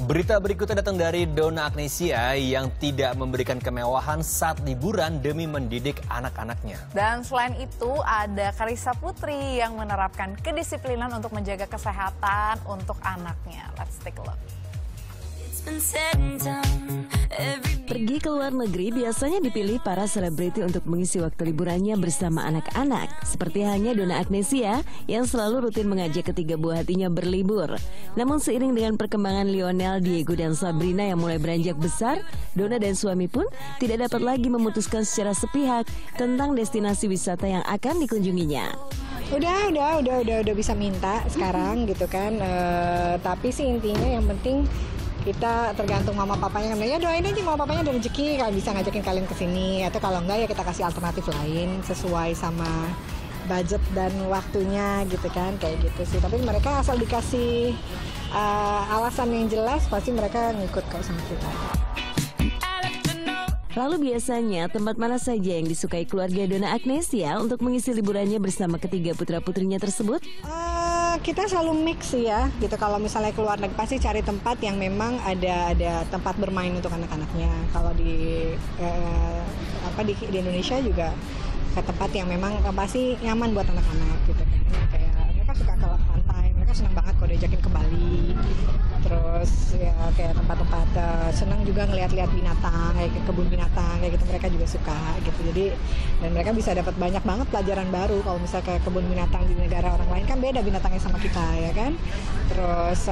Berita berikutnya datang dari Donna Agnesia yang tidak memberikan kemewahan saat liburan demi mendidik anak-anaknya. Dan selain itu ada Karissa Putri yang menerapkan kedisiplinan untuk menjaga kesehatan untuk anaknya. Let's take a look. Pergi ke luar negeri biasanya dipilih para selebriti untuk mengisi waktu liburannya bersama anak-anak. Seperti halnya Donna Agnesia yang selalu rutin mengajak ketiga buah hatinya berlibur. Namun seiring dengan perkembangan Lionel, Diego, dan Sabrina yang mulai beranjak besar, Donna dan suami pun tidak dapat lagi memutuskan secara sepihak tentang destinasi wisata yang akan dikunjunginya. Udah bisa minta sekarang gitu kan. Tapi sih intinya yang penting kita tergantung mama papanya, ya doain aja mama papanya ada rezeki kalau bisa ngajakin kalian ke sini, atau kalau enggak ya kita kasih alternatif lain sesuai sama budget dan waktunya gitu kan, kayak gitu sih. Tapi mereka asal dikasih alasan yang jelas pasti mereka ngikut kok sama kita. Lalu biasanya tempat mana saja yang disukai keluarga Donna Agnesia untuk mengisi liburannya bersama ketiga putra-putrinya tersebut? Kita selalu mix ya, gitu. Kalau misalnya keluar negeri pasti cari tempat yang memang ada tempat bermain untuk anak-anaknya. Kalau di Indonesia juga ke tempat yang memang pasti nyaman buat anak-anak gitu kan. Kayak mereka suka ke pantai, mereka senang banget kalau diajakin ke Bali. Terus ya kayak tempat-tempat senang juga ngeliat-liat binatang, kayak kebun binatang kayak gitu, mereka juga suka gitu. Jadi dan mereka bisa dapat banyak banget pelajaran baru. Kalau misalnya kayak kebun binatang di negara orang lain kan beda binatangnya sama kita ya kan. Terus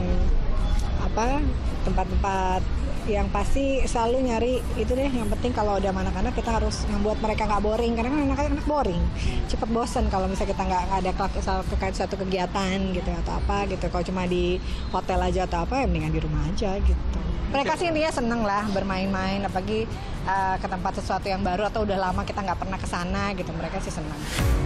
tempat-tempat yang pasti selalu nyari itu deh, yang penting kalau udah sama anak-anak kita harus membuat mereka nggak boring, karena kan anak-anak boring cepet bosan kalau misalnya kita nggak ada suatu kegiatan gitu atau apa gitu. Kalau cuma di hotel aja atau apa ya mendingan di rumah aja gitu. Mereka sih intinya seneng lah bermain-main, apalagi ke tempat sesuatu yang baru atau udah lama kita nggak pernah ke sana gitu, mereka sih seneng.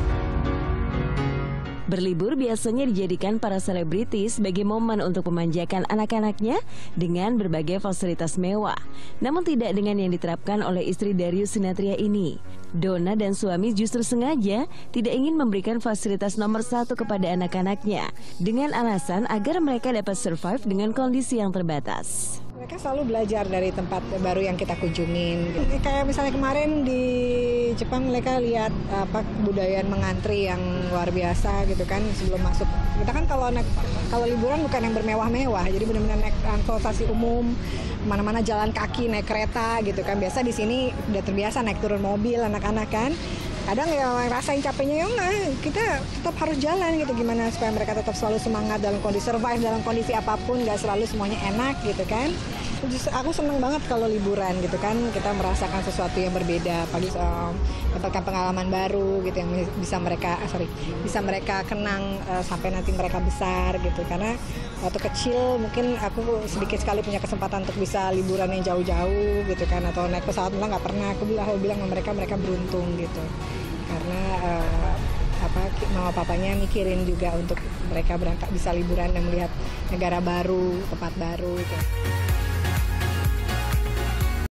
Berlibur biasanya dijadikan para selebriti sebagai momen untuk memanjakan anak-anaknya dengan berbagai fasilitas mewah. Namun tidak dengan yang diterapkan oleh istri Darius Sinathrya ini. Donna dan suami justru sengaja tidak ingin memberikan fasilitas nomor satu kepada anak-anaknya dengan alasan agar mereka dapat survive dengan kondisi yang terbatas. Mereka selalu belajar dari tempat baru yang kita kunjungin. Kayak misalnya kemarin di Jepang mereka lihat kebudayaan mengantri yang luar biasa gitu kan sebelum masuk. Kita kan kalau liburan bukan yang bermewah-mewah, jadi benar-benar naik transportasi umum, mana-mana jalan kaki, naik kereta gitu kan. Biasa di sini udah terbiasa naik turun mobil anak-anak kan. Kadang ya rasain capeknya ya enggak, kita tetap harus jalan gitu, gimana supaya mereka tetap selalu semangat dalam kondisi survive, dalam kondisi apapun, nggak selalu semuanya enak gitu kan. Aku seneng banget kalau liburan gitu kan, kita merasakan sesuatu yang berbeda, pagi dapatkan pengalaman baru gitu yang bisa mereka kenang sampai nanti mereka besar gitu. Karena waktu kecil mungkin aku sedikit sekali punya kesempatan untuk bisa liburan yang jauh-jauh gitu kan, atau naik pesawat malah nggak pernah. Aku bilang sama mereka beruntung gitu. Karena mama papanya mikirin juga untuk mereka berangkat bisa liburan dan melihat negara baru, tempat baru gitu.